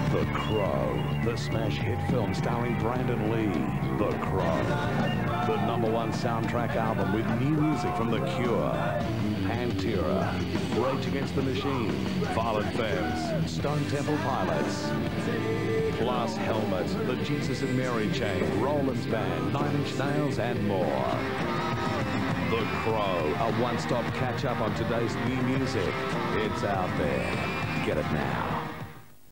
The Crow, the smash hit film starring Brandon Lee. The Crow, the #1 soundtrack album with new music from The Cure, Pantera, Rage Against the Machine, Violent Femmes, Stone Temple Pilots, plus Helmet, the Jesus and Mary Chain, Rollins Band, 9 Inch Nails and more. The Crow, a one-stop catch-up on today's new music. It's out there. Get it now.